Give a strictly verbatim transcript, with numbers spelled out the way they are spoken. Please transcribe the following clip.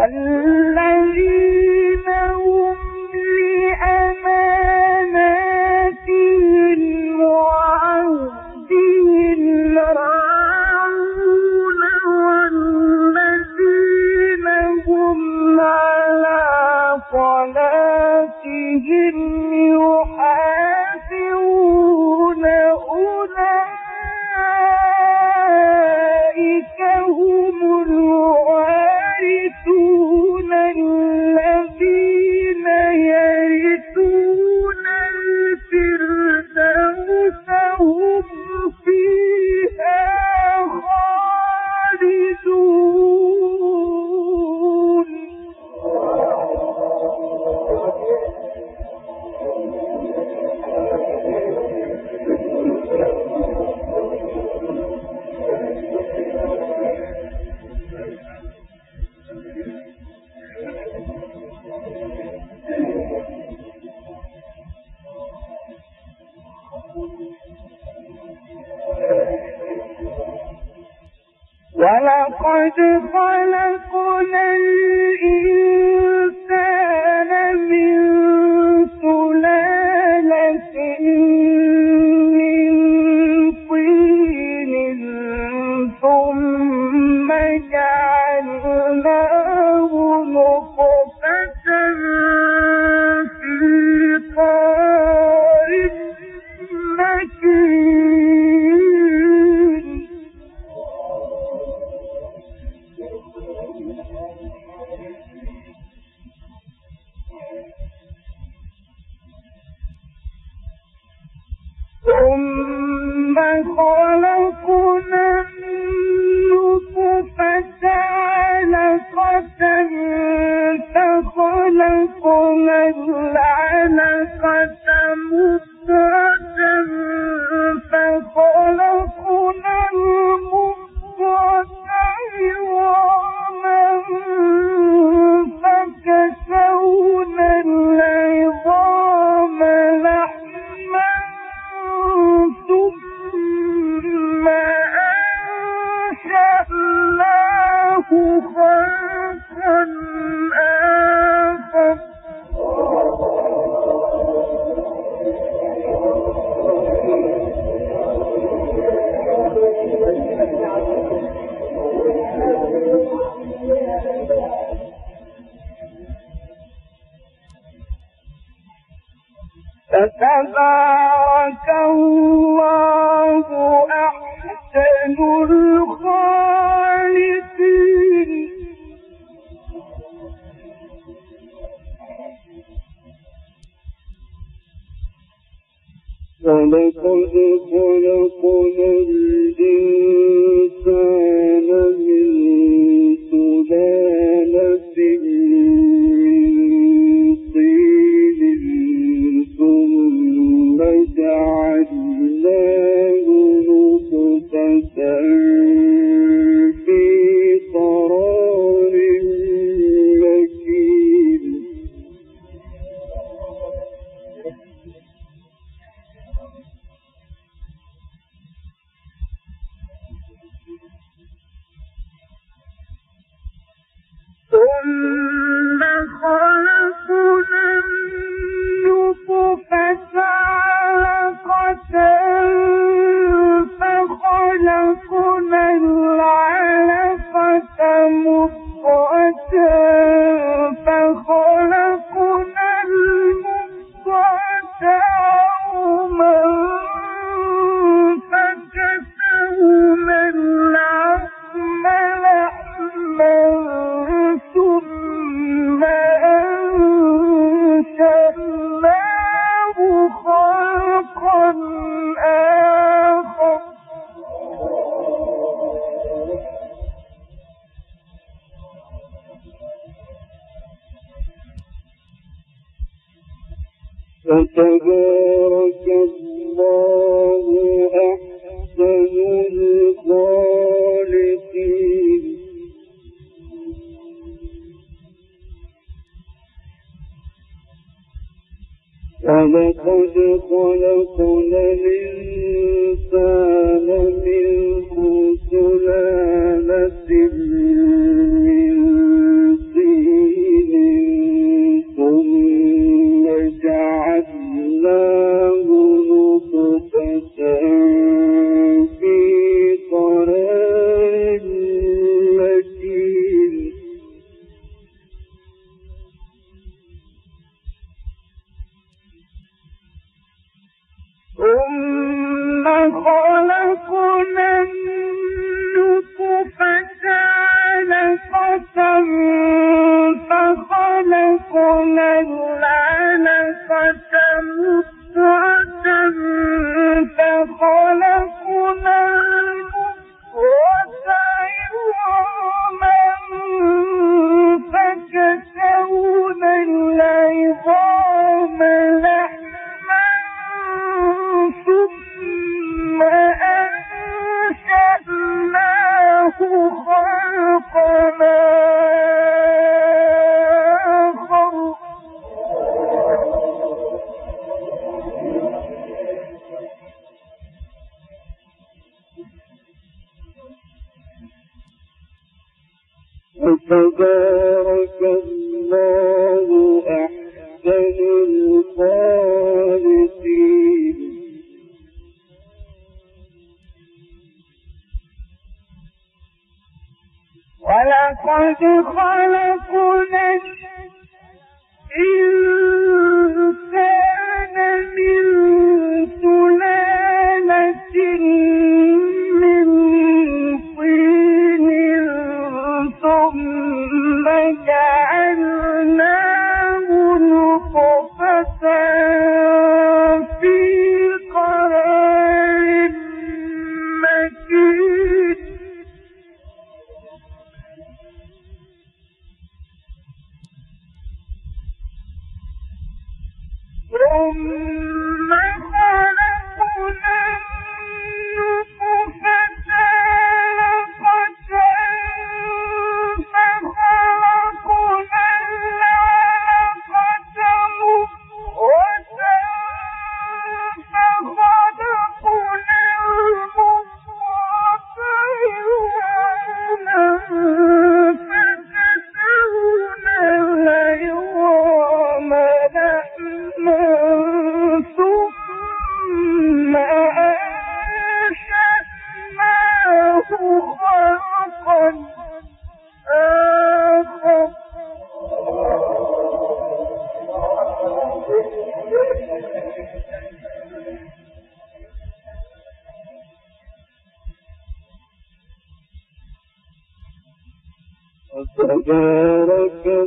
والذين هم لأماناتهم وعهدهم راعون والذين هم على صلاتهم يحافظون أولئك هم الوارثون الذين يرثون الفردوس هم فيها خالدون. ولقد خلقنا الإنسان من سلالة من طين ثم جعلناه نطفة في قرار مكين. ثم خلقنا النطفة علقة فخلقنا العلقة مضغة فخلقنا المضغة عظاما فكسونا العظام لحما ثم أنشأناه خلقا آخر. فتبارك الله أحسن الخالقين. ولقد خلقنا الإنسان من سلالة ثم جعلناه نطفة في قرار مكين. ثم خلقنا النطفة علقة فخلقنا العلقة مضغة فخلقنا المضغة عظاما فكسونا العظم لحما ثم أنشأناه خلقا آخر. فتبارك الله أحسن الخالقين. ولقد خلقنا الإنسان من سلالة من طين العلقة مضغة فخلقنا المضغة عظاما فكسونا العظام لحما ثم أنشأناه خلقنا آخر وتبارك الله أحسن الخالقين. ولقد خلقنا الإنسان من سلالة من طين ثم جعلناه نطفة في قرار مكين. ثم خلقنا النطفة علقة فخلقنا العلقة مضغة فخلقنا المضغة عظاما فكسونا العظام لحما ثم أنشأناه خلقا آخر. وتبارك